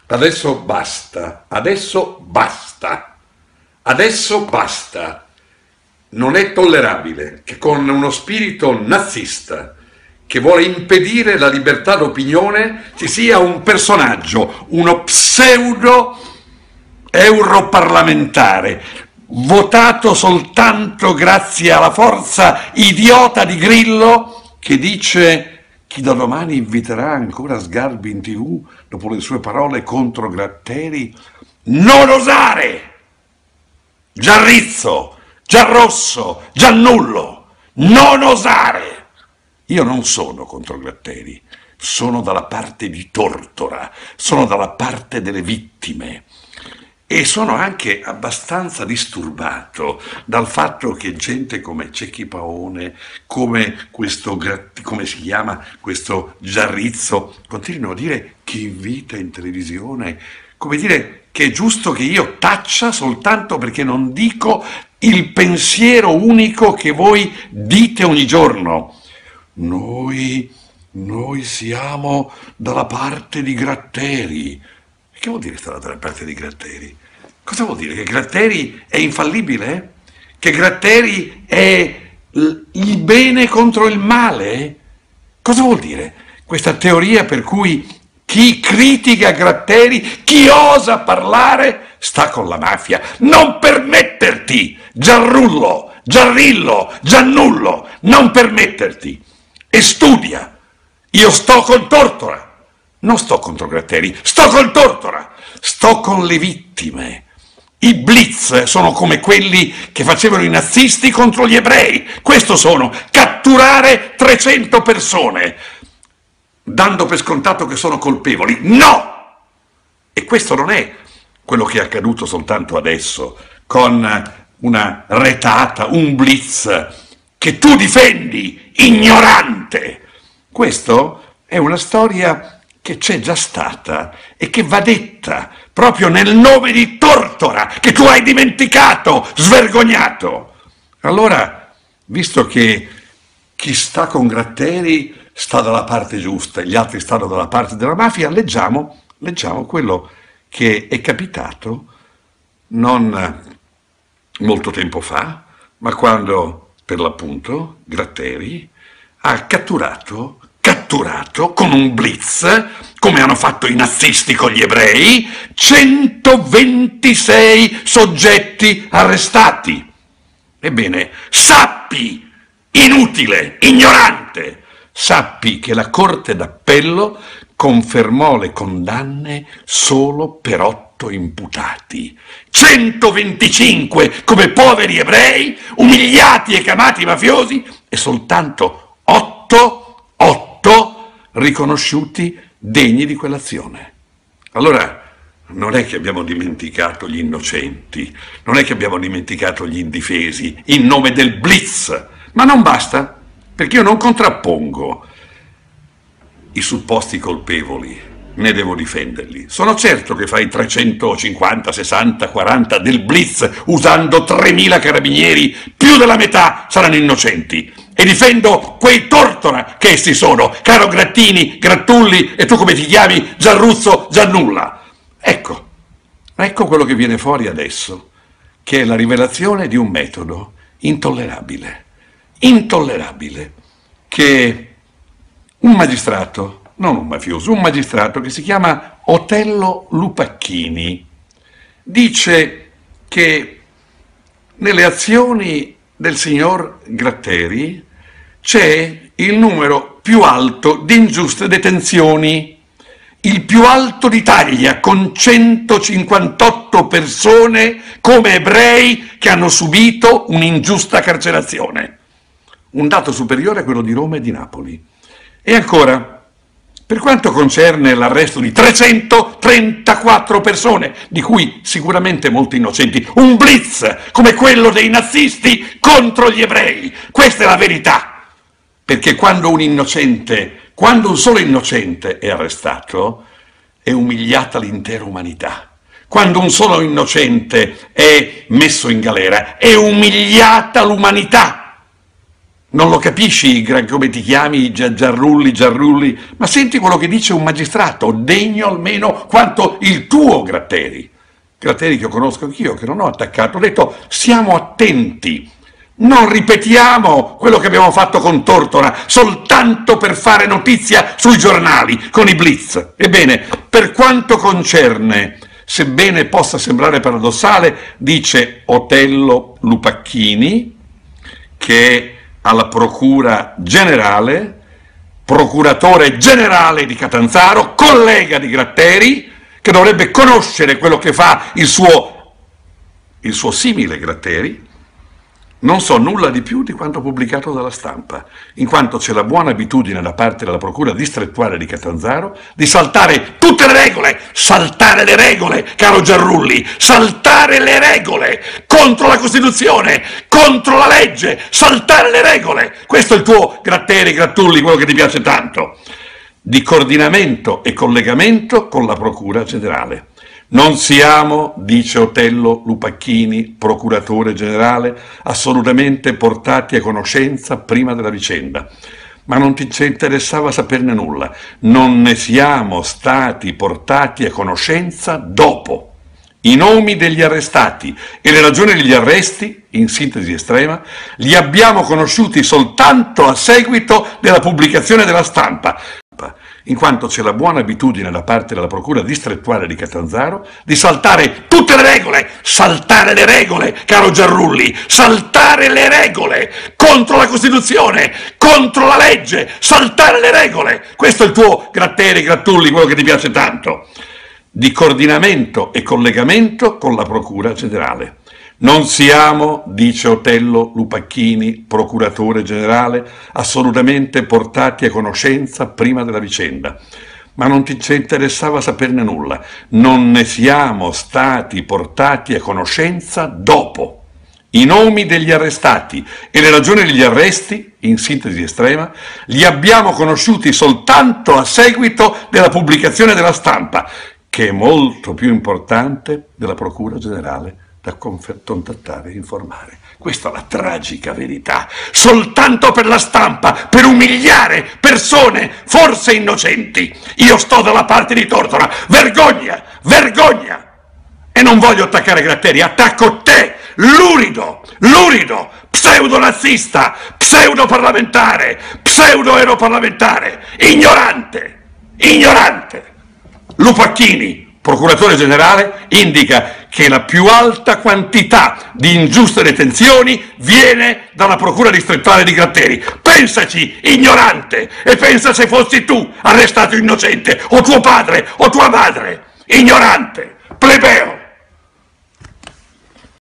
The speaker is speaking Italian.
Adesso basta, adesso basta, adesso basta. Non è tollerabile che con uno spirito nazista che vuole impedire la libertà d'opinione ci sia un personaggio, uno pseudo europarlamentare, votato soltanto grazie alla forza idiota di Grillo, che dice: chi da domani inviterà ancora Sgarbi in TV dopo le sue parole contro Gratteri? Non osare! Giarrizzo, Giarrosso, Giannullo, non osare! Io non sono contro Gratteri, sono dalla parte di Tortora, sono dalla parte delle vittime. E sono anche abbastanza disturbato dal fatto che gente come Cecchi Paone, come questo, come si chiama, questo Giarrizzo, continuino a dire che invita in televisione, come dire che è giusto che io taccia soltanto perché non dico il pensiero unico che voi dite ogni giorno. Noi siamo dalla parte di Gratteri. Che vuol dire stare dalla parte di Gratteri? Cosa vuol dire? Che Gratteri è infallibile? Che Gratteri è il bene contro il male? Cosa vuol dire questa teoria per cui chi critica Gratteri, chi osa parlare, sta con la mafia? Non permetterti, Giarrullo, Giarrillo, Giannullo, non permetterti. E studia. Io sto con Tortora. Non sto contro Gratteri, sto con Tortora, sto con le vittime. I blitz sono come quelli che facevano i nazisti contro gli ebrei. Questo sono, catturare 300 persone, dando per scontato che sono colpevoli. No! E questo non è quello che è accaduto soltanto adesso, con una retata, un blitz che tu difendi, ignorante. Questo è una storia che c'è già stata e che va detta proprio nel nome di Tortora, che tu hai dimenticato, svergognato. Allora, visto che chi sta con Gratteri sta dalla parte giusta e gli altri stanno dalla parte della mafia, leggiamo quello che è capitato non molto tempo fa, ma quando, per l'appunto, Gratteri ha catturato con un blitz, come hanno fatto i nazisti con gli ebrei, 126 soggetti arrestati. Ebbene, sappi, inutile, ignorante, sappi che la Corte d'Appello confermò le condanne solo per 8 imputati. 125 come poveri ebrei, umiliati e chiamati mafiosi, e soltanto 8 riconosciuti degni di quell'azione. Allora, non è che abbiamo dimenticato gli innocenti, non è che abbiamo dimenticato gli indifesi in nome del blitz, ma non basta, perché io non contrappongo i supposti colpevoli, ne devo difenderli. Sono certo che fai 350, 60, 40 del blitz usando 3.000 carabinieri, più della metà saranno innocenti. E difendo quei Tortora che essi sono, caro Grattini, Grattulli e tu come ti chiami, Giarruzzo, Giannulla. Ecco quello che viene fuori adesso, che è la rivelazione di un metodo intollerabile, che un magistrato, non un mafioso, un magistrato che si chiama Otello Lupacchini, dice che nelle azioni del signor Gratteri c'è il numero più alto di ingiuste detenzioni, il più alto d'Italia, con 158 persone come ebrei che hanno subito un'ingiusta carcerazione. Un dato superiore a quello di Roma e di Napoli. E ancora, per quanto concerne l'arresto di 334 persone, di cui sicuramente molti innocenti, un blitz come quello dei nazisti contro gli ebrei. Questa è la verità. Perché quando un solo innocente è arrestato, è umiliata l'intera umanità. Quando un solo innocente è messo in galera, è umiliata l'umanità. Non lo capisci, come ti chiami, Giarrulli, ma senti quello che dice un magistrato, degno almeno quanto il tuo Gratteri. Gratteri che io conosco anch'io, che non ho attaccato, ho detto siamo attenti, non ripetiamo quello che abbiamo fatto con Tortora soltanto per fare notizia sui giornali, con i blitz. Ebbene, per quanto concerne, sebbene possa sembrare paradossale, dice Otello Lupacchini, che è alla Procura Generale, procuratore generale di Catanzaro, collega di Gratteri, che dovrebbe conoscere quello che fa il suo simile Gratteri. Non so nulla di più di quanto pubblicato dalla Stampa, in quanto c'è la buona abitudine da parte della Procura distrettuale di Catanzaro di saltare tutte le regole, saltare le regole, caro Giarrulli, saltare le regole contro la Costituzione, contro la legge, saltare le regole. Questo è il tuo Gratteri, Grattulli, quello che ti piace tanto, di coordinamento e collegamento con la Procura Generale. Non siamo, dice Otello Lupacchini, procuratore generale, assolutamente portati a conoscenza prima della vicenda, ma non ci interessava saperne nulla. Non ne siamo stati portati a conoscenza dopo. I nomi degli arrestati e le ragioni degli arresti, in sintesi estrema, li abbiamo conosciuti soltanto a seguito della pubblicazione della Stampa, in quanto c'è la buona abitudine da parte della Procura distrettuale di Catanzaro di saltare tutte le regole, saltare le regole, caro Giarrulli, saltare le regole contro la Costituzione, contro la legge, saltare le regole. Questo è il tuo Gratteri, Grattulli, quello che ti piace tanto, di coordinamento e collegamento con la Procura Generale. Non siamo, dice Otello Lupacchini, procuratore generale, assolutamente portati a conoscenza prima della vicenda, ma non ci interessava saperne nulla. Non ne siamo stati portati a conoscenza dopo. I nomi degli arrestati e le ragioni degli arresti, in sintesi estrema, li abbiamo conosciuti soltanto a seguito della pubblicazione della Stampa, che è molto più importante della Procura Generale da contattare e informare. Questa è la tragica verità. Soltanto per la Stampa, per umiliare persone forse innocenti. Io sto dalla parte di Tortora. Vergogna! Vergogna! E non voglio attaccare Gratteri, attacco te, lurido, pseudo-nazista, pseudo-parlamentare, pseudo-europarlamentare, ignorante. Lupacchini, procuratore generale, indica che la più alta quantità di ingiuste detenzioni viene dalla Procura distrettuale di Gratteri. Pensaci, ignorante, e pensa se fossi tu arrestato innocente, o tuo padre, o tua madre. Ignorante.